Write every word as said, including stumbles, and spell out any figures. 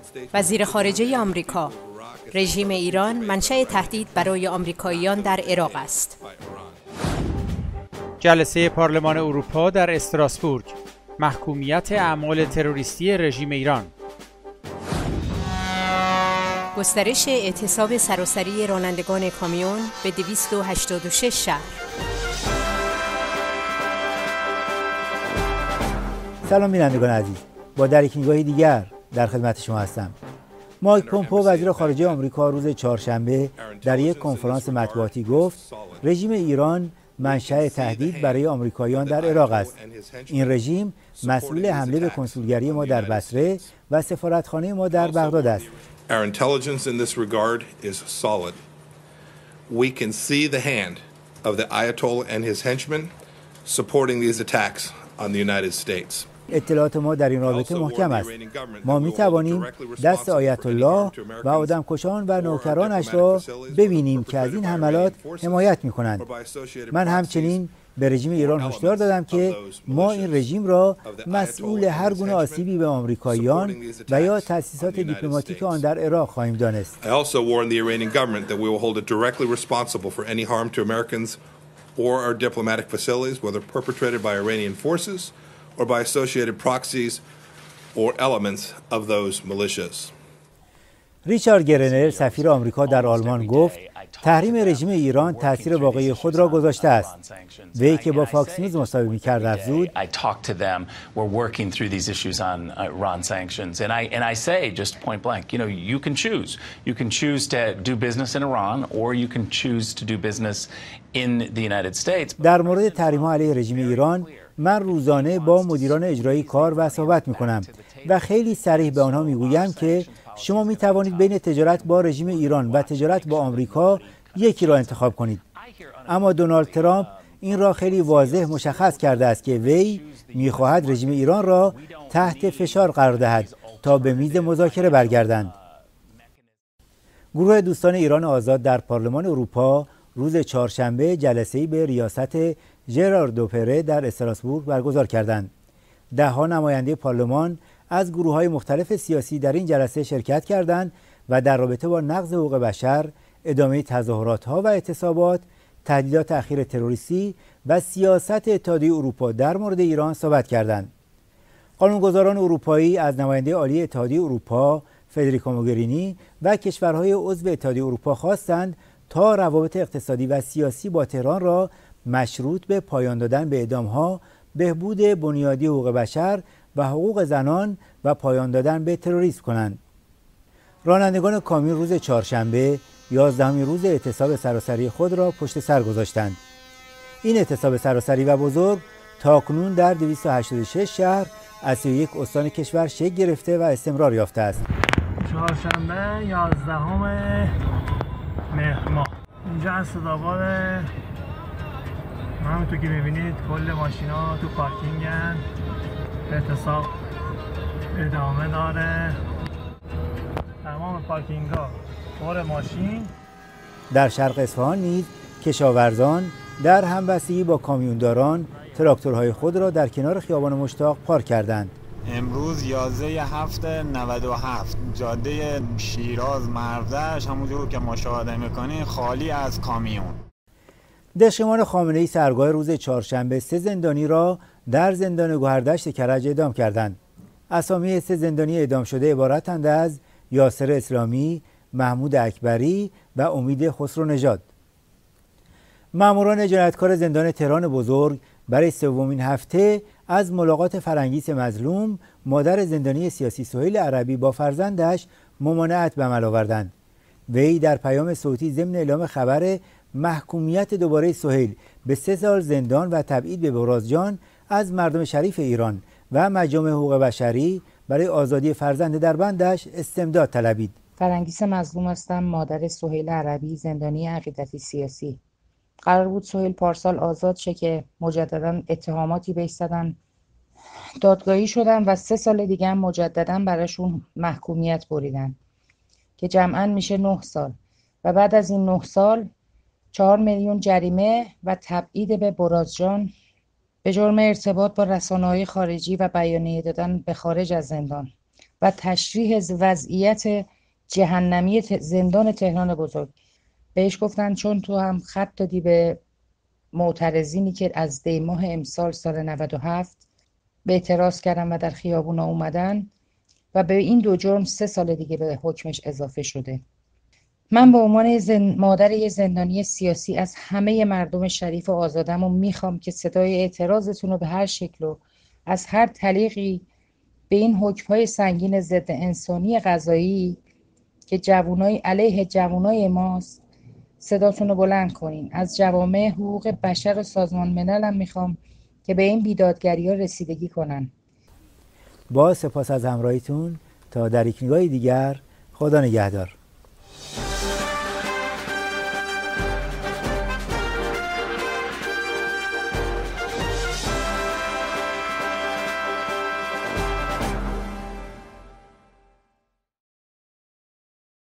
وزیر خارجه آمریکا: رژیم ایران منشأ تهدید برای آمریکاییان در عراق است. جلسه پارلمان اروپا در استراسبورگ: محکومیت اعمال تروریستی رژیم ایران. گسترش اعتصاب سراسری رانندگان کامیون به دویست و هشتاد و شش شهر. سلام بینندگان عزیز، با در یک نگاهی دیگر در خدمت شما هستم. مایک پومپئو وزیر خارجه آمریکا روز چهارشنبه در یک کنفرانس مطبوعاتی گفت رژیم ایران منشأ تهدید برای آمریکاییان در عراق است. این رژیم مسئول حمله به کنسولگری ما در بصره و سفارتخانه ما در بغداد است. Our intelligence in this regard is solid. We can see the hand of the Ayatollah and his henchmen supporting these attacks on the United States. اطلاعات ما در این رابطه محکم است. ما می توانیم دست آیت الله و آدمکشان و نوکرانش را ببینیم که از این حملات حمایت می کنند. من همچنین به رژیم ایران هشدار دادم که ما این رژیم را مسئول هر گونه آسیبی به آمریکاییان و یا تأسیسات دیپلماتیک آن در عراق خواهیم دانست. I also warned the Iranian government that we will hold it directly responsible for any harm to Americans or our diplomatic facilities, whether perpetrated by Iranian forces or by associated proxies or elements of those militias. ریچارد گرنر سفیر آمریکا در آلمان گفت تحریم رژیم ایران تاثیر واقعی خود را گذاشته است. وی که با فاکس نیوز مصاحبه می‌کرد افزود در مورد تحریم‌ها علیه رژیم ایران من روزانه با مدیران اجرایی کار و صحبت می‌کنم و خیلی صریح به آنها می‌گویم که شما می توانید بین تجارت با رژیم ایران و تجارت با آمریکا یکی را انتخاب کنید. اما دونالد ترامپ این را خیلی واضح مشخص کرده است که وی می‌خواهد رژیم ایران را تحت فشار قرار دهد تا به میز مذاکره برگردند. گروه دوستان ایران آزاد در پارلمان اروپا روز چهارشنبه جلسه‌ای به ریاست ژرار دوپره در استراسبورگ برگزار کردند. ده‌ها نماینده پارلمان از گروه‌های مختلف سیاسی در این جلسه شرکت کردند و در رابطه با نقض حقوق بشر، ادامه تظاهرات‌ها و اعتصابات، تهدیدات اخیر تروریستی و سیاست اتحادیه اروپا در مورد ایران صحبت کردند. قانونگذاران اروپایی از نماینده عالی اتحادیه اروپا فدریکا موگرینی و کشورهای عضو اتحادیه اروپا خواستند تا روابط اقتصادی و سیاسی با تهران را مشروط به پایان دادن به اعدام‌ها، بهبود بنیادی حقوق بشر و حقوق زنان و پایان دادن به تروریسم کنند. رانندگان کامیون روز چهارشنبه یازدهمین روز اعتصاب سراسری خود را پشت سر گذاشتند. این اعتصاب سراسری و بزرگ تاکنون در دویست و هشتاد و شش شهر از سی و یک استان کشور شکل گرفته و استمرار یافته است. چهارشنبه یازدهم مهر ماه اینجا از صداباد، همونطور که می‌بینید کل ماشینا تو پارکینگن. اعتصاب ادامه داره. تمام پارکینگ‌ها پر ماشین. در شرق اصفهان نیز کشاورزان در همبستگی با کامیونداران تراکتورهای خود را در کنار خیابان مشتاق پارک کردند. امروز یازده هفت نود و هفت جاده شیراز مردش همونجور که مشاهده می‌کنید خالی از کامیون. دشمان خامنه‌ای سرگاه روز چهارشنبه سه زندانی را در زندان گوهردشت کرج اعدام کردند. اسامی سه زندانی اعدام شده عبارتند از یاسر اسلامی، محمود اکبری و امید خسرونژاد. ماموران جنایتکار زندان تهران بزرگ برای سومین هفته از ملاقات فرانگیز مظلوم مادر زندانی سیاسی سهیل عربی با فرزندش ممانعت به عمل آوردند. وی در پیام صوتی ضمن اعلام خبر محکومیت دوباره سهیل به سه سال زندان و تبعید به برازجان از مردم شریف ایران و مجامع حقوق بشری برای آزادی فرزند در بندش استمداد طلبید. فرانگیز مظلوم هستم، مادر سهیل عربی زندانی عقیدتی سیاسی. قرار بود سهیل پارسال آزاد شه که مجددا اتهاماتی بهش زدن، دادگاهی شدن و سه سال دیگه هم مجددا براشون محکومیت بریدن که جمعاً میشه نه سال و بعد از این نه سال چهار میلیون جریمه و تبعید به برازجان به جرم ارتباط با رسانه‌های خارجی و بیانیه دادن به خارج از زندان. و تشریح وضعیت جهنمی زندان تهران بزرگ. بهش گفتن چون تو هم خط دادی به معترضینی که از دی ماه امسال سال نود و هفت به اعتراض کردن و در خیابونا اومدن و به این دو جرم سه سال دیگه به حکمش اضافه شده. من به عنوان زن... مادر یه زندانی سیاسی از همه مردم شریف و آزادم و میخوام که صدای اعتراضتون رو به هر شکل و از هر طریقی به این حکم‌های سنگین ضد انسانی قضایی که جوانای علیه جوانای ماست صداتون رو بلند کنین. از جوامع حقوق بشر و سازمان ملل هم میخوام که به این بیدادگری‌ها رسیدگی کنن. با سپاس از همراهیتون تا در یک نگاه دیگر، خدا نگهدار.